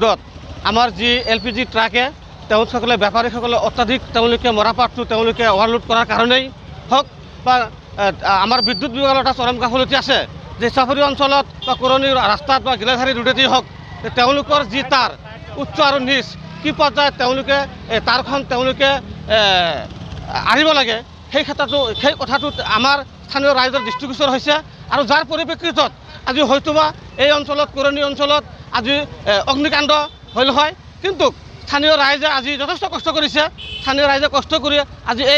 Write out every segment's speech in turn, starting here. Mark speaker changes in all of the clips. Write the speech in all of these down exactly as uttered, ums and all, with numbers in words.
Speaker 1: ৰোডত আমাৰ যি এল পি জি ট্ৰাকে তেওঁলোকসকলে বেপাৰীসকলে অত্যাধিক তেওঁলোকে মৰাপাটটো তেওঁলোকে অভাৰলোড কৰাৰ কাৰণেই হওক বা আমাৰ বিদ্যুৎ বিভাগৰ এটা চৰম গাফিলতি আছে যে চাপৰি অঞ্চলত বা কুৰণি ৰাস্তাত বা গিলাধাৰী ৰোডেদি হওক তেওঁলোকৰ যি তাৰ উচ্চ আৰু নিচ কি পৰ্যায়ত তেওঁলোকে তাৰখন তেওঁলোকে আনিব লাগে সেই ক্ষেত্ৰতো সেই কথাটোত আমাৰ স্থানীয় ৰাইজৰ দৃষ্টিগোচৰ হৈছে আৰু যাৰ পৰিপ্ৰেক্ষিতত আজি হয়তোবা এই অঞ্চলত কুৰণি অঞ্চলত আজি অগ্নিকাণ্ড হ'ল হয় কিন্তু স্থানীয় ৰাইজে আজি যথেষ্ট কষ্ট কৰিছে স্থানীয় ৰাইজে কষ্ট কৰি আজি এই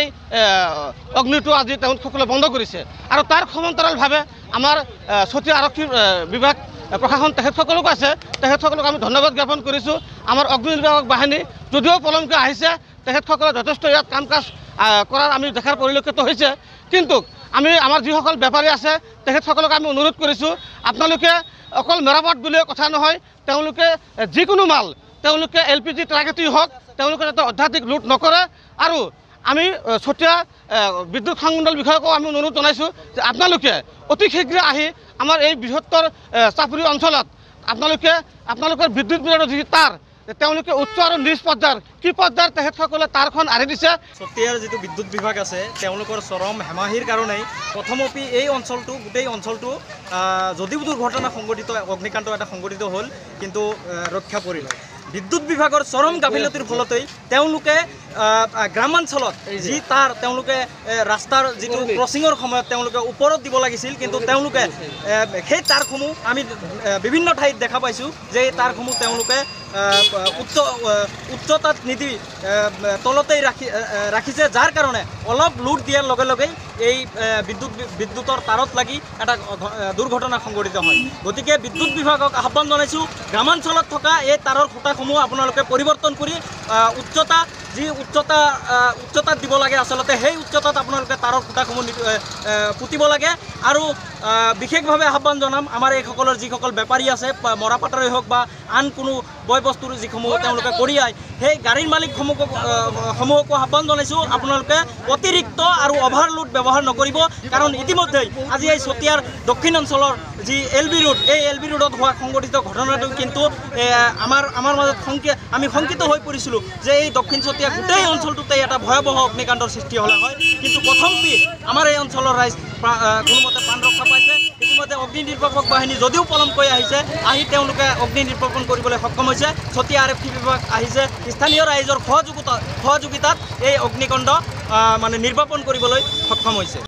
Speaker 1: অগ্নিটো আজি তেওঁলোকসকলে বন্ধ কৰিছে আৰু তাৰ সমান্তৰালভাৱে আমাৰ চতিয়া আৰক্ষী বিভাগ প্ৰশাসন তেখেতসকলকো আছে তেখেতসকলক আমি ধন্যবাদ জ্ঞাপন কৰিছোঁ আমাৰ অগ্নি নিৰ্বাপক বাহিনী যদিও পলমকৈ আহিছে তেখেতসকলে যথেষ্ট ইয়াত কাম কাজ কৰাৰ আমি দেখাৰ পৰিলক্ষিত হৈছে কিন্তু আমি আমাৰ যিসকল বেপাৰী আছে তেখেতসকলক আমি অনুৰোধ কৰিছোঁ আপোনালোকে অকল মেৰামত বুলিয়ে কথা নহয় তেওঁলোকে যিকোনো মাল তেওঁলোকে এল পি জি ট্ৰাকেদি হওক তেওঁলোকে যাতে অত্যাধিক লুট নকৰে আৰু আমি চতিয়া বিদ্যুৎ সংমণ্ডল বিষয়াকো আমি অনুৰোধ জনাইছোঁ যে আপোনালোকে অতি শীঘ্ৰে আহি আমাৰ এই বৃহত্তৰ চাপৰি অঞ্চলত আপোনালোকে আপোনালোকৰ বিদ্যুৎ বিভাগৰ যি তার তেওঁলোকে উচ্চ আৰু নিজ পৰ্যায়ৰ কি পৰ্যায়ৰ তেখেতসকলে তারখন আঁৰি দিছে
Speaker 2: চতিয়াৰ যিটো বিদ্যুৎ বিভাগ আছে তেওঁলোকৰ চৰম হেমাহিৰ কাৰণেই প্ৰথমপি এই অঞ্চলটো গোটেই অঞ্চলটো যদিও দুৰ্ঘটনা সংঘটিত অগ্নিকাণ্ড এটা সংঘটিত হ'ল কিন্তু ৰক্ষা পৰিল বিদ্যুৎ বিভাগৰ চৰম গাফিলতিৰ ফলতেই তেওঁলোকে গ্ৰামাঞ্চলত যি তাৰ তেওঁলোকে ৰাস্তাৰ যিটো ক্ৰচিঙৰ সময়ত তেওঁলোকে ওপৰত দিব লাগিছিল কিন্তু তেওঁলোকে সেই তাৰসমূহ আমি বিভিন্ন ঠাইত দেখা পাইছোঁ যে এই তাৰসমূহ তেওঁলোকে উচ্চ উচ্চতাত নিদি তলতেই ৰাখি ৰাখিছে যাৰ কাৰণে অলপ লোড দিয়াৰ লগে লগেই এই বিদ্যুৎ বিদ্যুতৰ তাৰত লাগি এটা দুৰ্ঘটনা সংঘটিত হয় গতিকে বিদ্যুৎ বিভাগক আহ্বান জনাইছোঁ গ্ৰামাঞ্চলত থকা এই তাৰৰ খুঁটাসমূহ আপোনালোকে পৰিৱৰ্তন কৰি উচ্চতা যি উচ্চতা উচ্চতাত দিব লাগে আচলতে সেই উচ্চতাত আপোনালোকে তাৰৰ খুঁটাসমূহ পুতিব লাগে আৰু বিশেষভাৱে আহ্বান জনাম আমাৰ এইসকলৰ যিসকল বেপাৰী আছে মৰাপাটৰে হওক বা আন কোনো বয় বস্তুৰ যিসমূহ তেওঁলোকে কঢ়িয়ায় সেই গাড়ীৰ মালিকসমূহ সমূহকো আহ্বান জনাইছোঁ আপোনালোকে অতিৰিক্ত আৰু অভাৰলোড ব্যৱহাৰ নকৰিব কাৰণ ইতিমধ্যেই আজি এই চতিয়াৰ দক্ষিণ অঞ্চলৰ যি এল বি ৰোড এই এল বি ৰোডত হোৱা সংঘটিত ঘটনাটো কিন্তু আমাৰ আমাৰ মাজত শংকি আমি শংকিত হৈ পৰিছিলোঁ যে এই দক্ষিণ চতিয়া গোটেই অঞ্চলটোতে এটা ভয়াৱহ অগ্নিকাণ্ডৰ সৃষ্টি হ'লে হয় কিন্তু প্ৰথমপি আমাৰ এই অঞ্চলৰ ৰাইজ কোনোমতে প্ৰাণ ৰক্ষা পাইছে ইতিমধ্যে অগ্নি নিৰ্বাপক বাহিনী যদিও পলমকৈ আহিছে আহি তেওঁলোকে অগ্নি নিৰ্বাপন কৰিবলৈ সক্ষম হৈছে চতিয়া আৰক্ষী বিভাগ আহিছে স্থানীয় ৰাইজৰ সহযোগিতা সহযোগিতাত এই অগ্নিকাণ্ড মানে নিৰ্বাপন কৰিবলৈ সক্ষম হৈছে।